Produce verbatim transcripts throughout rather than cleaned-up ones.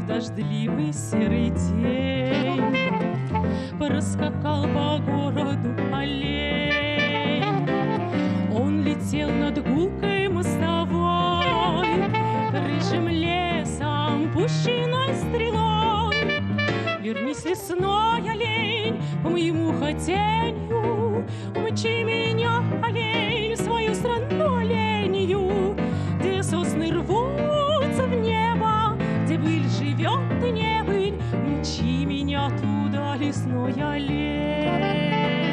дождливый серый день проскакал по городу олень. Он летел над гулкой мостовой, рыжим лесом, пущиной стрелой. Вернись, лесной олень, по моему хотению, умчи меня, олень, в свою страну оленью, где сосны рвутся в небо, где быль живет и не быль. Умчи меня туда, лесной олень.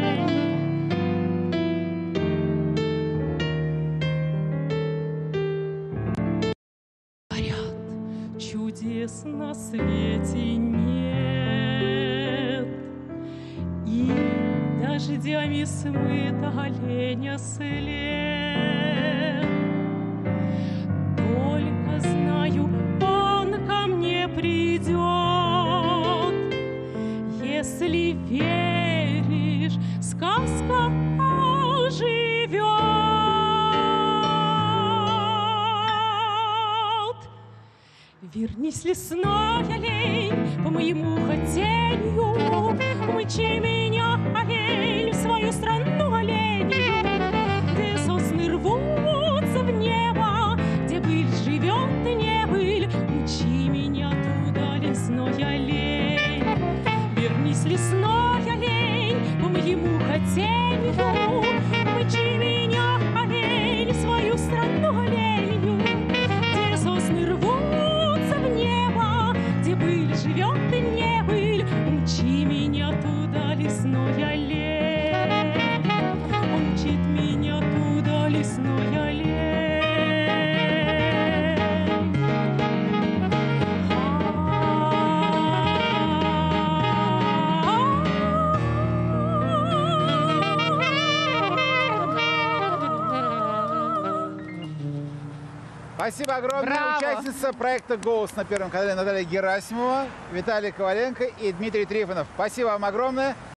Говорят, чудес на свете нет, и дождями смыт оленя след. Только знаю, он ко мне придет, если веришь, сказка оживет. Вернись, лесной олень, по моему хотению, умчи меня, олень, в свою страну оленью, где сосны рвутся в небо, где быль живет и не быль. Умчи меня туда, лесной олень. Вернись, лесной олень, по моему хотению, умчи меня, олень, в свою страну оленью, где сосны рвутся в небо, где быль живет и не быль. Умчи меня туда, лесной олень. Умчит меня туда, лесной олень. Спасибо огромное. Браво. Участница проекта «Голос» на Первом канале Наталья Герасимова, Виталий Коваленко и Дмитрий Трифонов. Спасибо вам огромное.